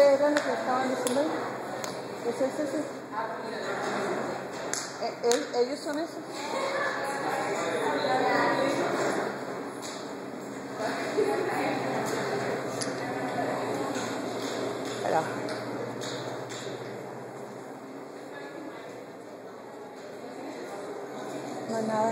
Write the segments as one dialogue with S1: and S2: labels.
S1: ¿Qué era lo que estaban diciendo? ¿Es ese? ¿Ellos son esos? Espera. No hay nada.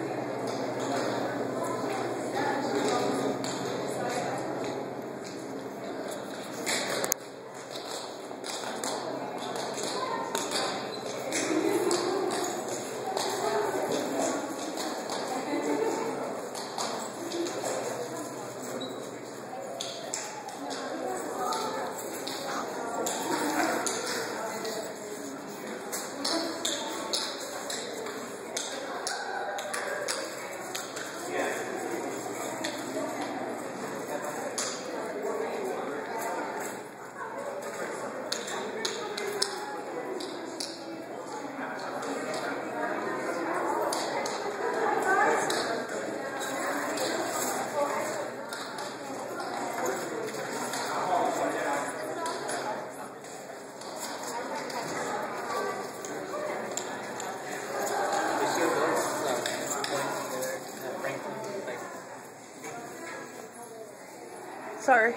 S1: Sorry.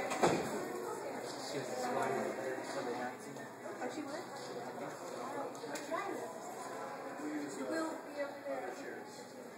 S2: She will be over there.